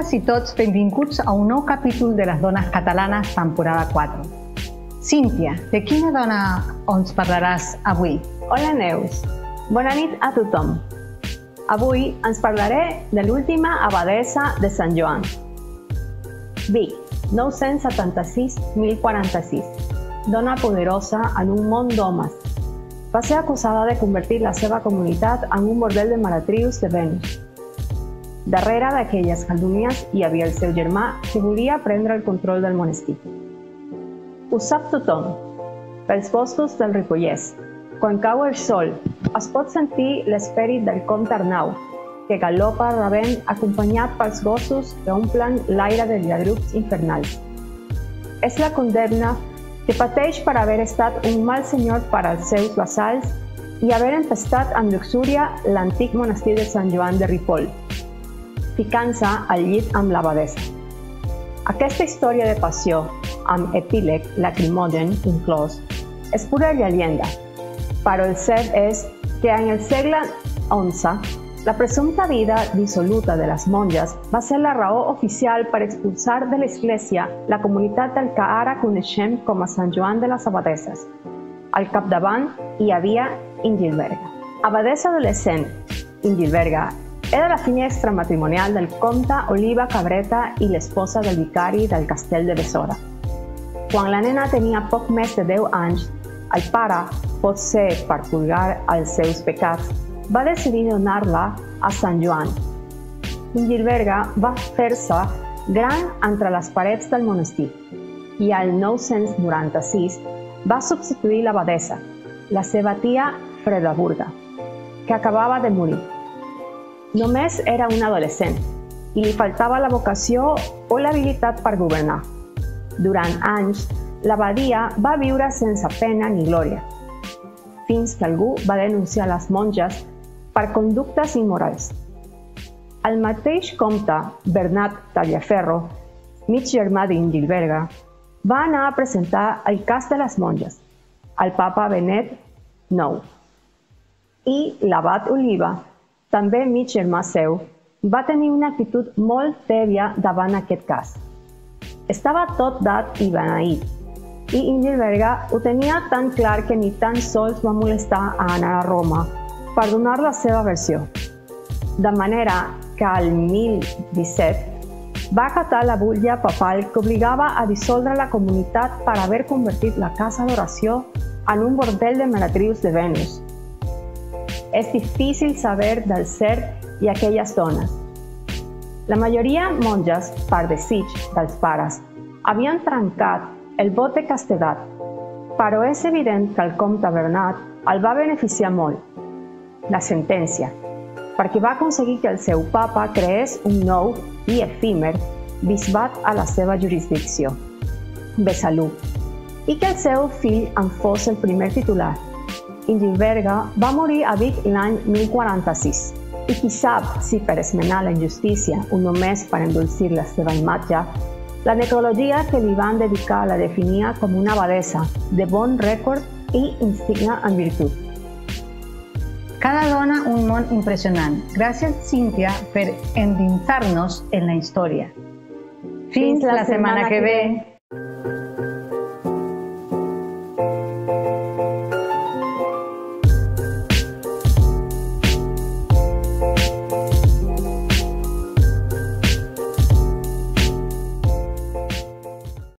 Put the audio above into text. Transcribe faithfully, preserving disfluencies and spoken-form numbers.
Totes i tots benvinguts a un nou capítol de les dones catalanes, temporada quatre. Cíntia, de quina dona ens parlaràs avui? Hola Neus, bona nit a tothom. Avui ens parlaré de l'última abadessa de Sant Joan. Vic, nou-cents setanta-sis mil quaranta-sis. Dona poderosa en un món d'homes. Va ser acusada de convertir la seva comunitat en un bordel de maratrius de Venus. Darrere d'aquelles calúmnies hi havia el seu germà que volia prendre el control del monestir. Ho sap tothom. Pels boscos del Ripollès, quan cau el sol, es pot sentir l'esperit del comte Arnau, que galopa rabent acompanyat pels gossos que omplen l'aire de lladrucs infernals. És la condemna que pateix per haver estat un mal senyor per als seus vassalls i haver empestat amb luxúria l'antic monestir de Sant Joan de Ripoll, ficant-se al llit amb l'abadessa. Aquesta història de passió, amb epíleg lacrimogen inclòs, és pura llegenda, però el cert és que en el segle onze, la presumpta vida dissoluta de les monges va ser la raó oficial per expulsar de l'Església la comunitat del que ara coneixem com a Sant Joan de les Abadesses. Al capdavant hi havia Ingilberga. Abadessa adolescent, Ingilberga era la filla extramatrimonial del comte Oliva Cabreta i l'esposa del vicari del castell de Besora. Quan la nena tenia poc més de deu anys, el pare, potser per purgar els seus pecats, va decidir donar-la a Sant Joan. Ingilberga va fer-se gran entre les parets del monestir i al nou-cents noranta-sis va substituir l'abadessa, la seva tia Fredeburga, que acabava de morir. Només era un adolescent i li faltava la vocació o l'habilitat per governar. Durant anys, l'abadia va viure sense pena ni glòria, fins que algú va denunciar les monges per conductes immorals. El mateix comte Bernat Tallaferro, mig germà d'Ingilberga, va anar a presentar el cas de les monges al papa Benet nou. I l'abat Oliva, també mig germà seu, va tenir una actitud molt tèbia davant aquest cas. Estava tot dat i beneït, i Ingilberga ho tenia tan clar que ni tan sols va molestar a anar a Roma per donar la seva versió. De manera que al mil disset va acatar la butlla papal que obligava a dissoldre la comunitat per haver convertit la casa d'oració en un bordel de maratrius de Venus. És difícil saber del cert i aquelles dones. La majoria monges, per desig dels pares, havien trencat el vot de castedat, però és evident que el comte Bernat el va beneficiar molt, la sentència, perquè va aconseguir que el seu papa creés un nou i efímer bisbat a la seva jurisdicció, Besalú, i que el seu fill en fos el primer titular. Ingilberga va morir a Vic l'any mil quaranta-sis, i qui sap si per esmenar la injustícia o només per endolcir la seva imatge, la necrologia que li van dedicar la definia com una abadessa de bon rècord i insigna en virtut. Cada dona un món impressionant. Gràcies, Cíntia, per endinsar-nos en la història. Fins la setmana que ve!